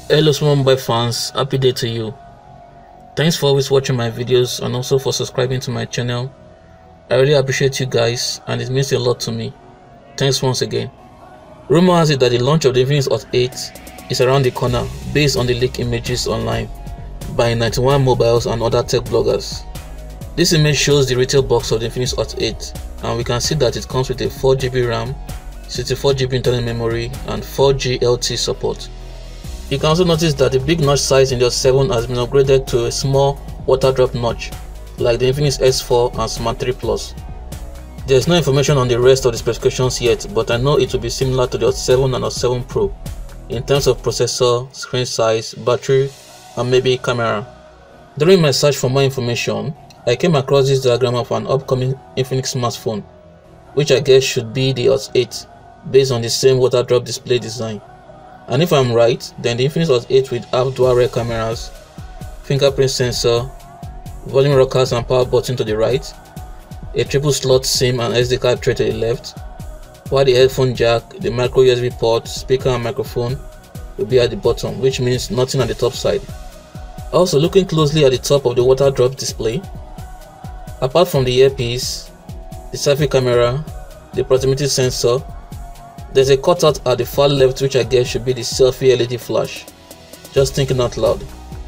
Hello small mobile fans, happy day to you. Thanks for always watching my videos and also for subscribing to my channel. I really appreciate you guys and it means a lot to me. Thanks once again. Rumor has it that the launch of the Infinix Hot 8 is around the corner based on the leaked images online by 91 Mobiles and other tech bloggers. This image shows the retail box of the Infinix Hot 8 and we can see that it comes with a 4GB RAM, 64GB internal memory and 4G LTE support. You can also notice that the big notch size in the Hot 7 has been upgraded to a small water drop notch like the Infinix S4 and Smart 3 Plus. There is no information on the rest of the specifications yet, but I know it will be similar to the Hot 7 and Hot 7 Pro in terms of processor, screen size, battery and maybe camera. During my search for more information, I came across this diagram of an upcoming Infinix smartphone, which I guess should be the Hot 8 based on the same water drop display design. And if I'm right, then the Infinix Hot 8 will have dual rear cameras, fingerprint sensor, volume rockers and power button to the right, a triple slot SIM and SD card tray to the left, while the headphone jack, the micro USB port, speaker and microphone will be at the bottom, which means nothing at the top side. Also, looking closely at the top of the water drop display, apart from the earpiece, the selfie camera, the proximity sensor, there's a cutout at the far left which I guess should be the selfie LED flash. Just thinking out loud.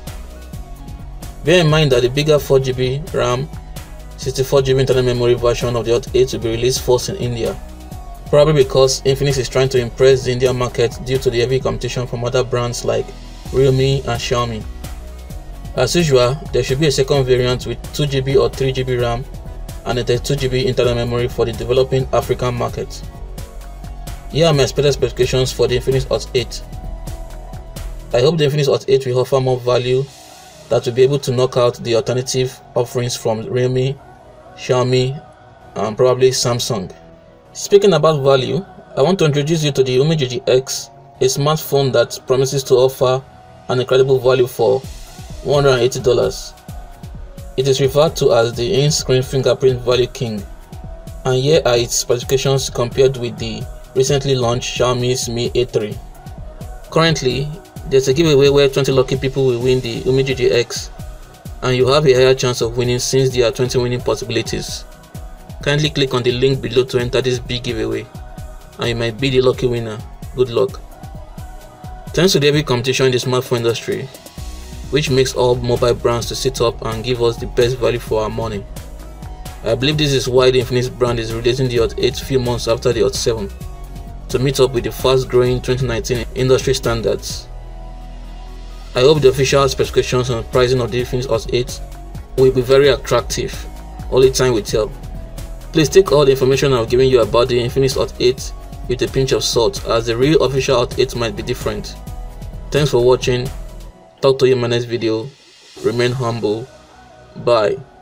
Bear in mind that the bigger 4GB RAM, 64GB internal memory version of the Hot 8 will be released first in India. Probably because Infinix is trying to impress the Indian market due to the heavy competition from other brands like Realme and Xiaomi. As usual, there should be a second variant with 2GB or 3GB RAM and a 32GB internal memory for the developing African market. Here are my expected specifications for the Infinix Hot 8. I hope the Infinix Hot 8 will offer more value that will be able to knock out the alternative offerings from Realme, Xiaomi and probably Samsung. Speaking about value, I want to introduce you to the Umi GGX, a smartphone that promises to offer an incredible value for $180. It is referred to as the in-screen fingerprint value king, and here are its specifications compared with the recently launched Xiaomi's Mi A3. Currently, there's a giveaway where 20 lucky people will win the Umi GGX, and you have a higher chance of winning since there are 20 winning possibilities. Kindly click on the link below to enter this big giveaway, and you might be the lucky winner. Good luck. Thanks to the heavy competition in the smartphone industry, which makes all mobile brands to sit up and give us the best value for our money. I believe this is why the Infinix brand is releasing the Hot 8 few months after the Hot 7, to meet up with the fast-growing 2019 industry standards. I hope the official specifications and pricing of the Infinix Hot 8 will be very attractive. Only time will tell. Please take all the information I've given you about the Infinix Hot 8 with a pinch of salt, as the real official Hot 8 might be different. Thanks for watching. Talk to you in my next video. Remain humble. Bye.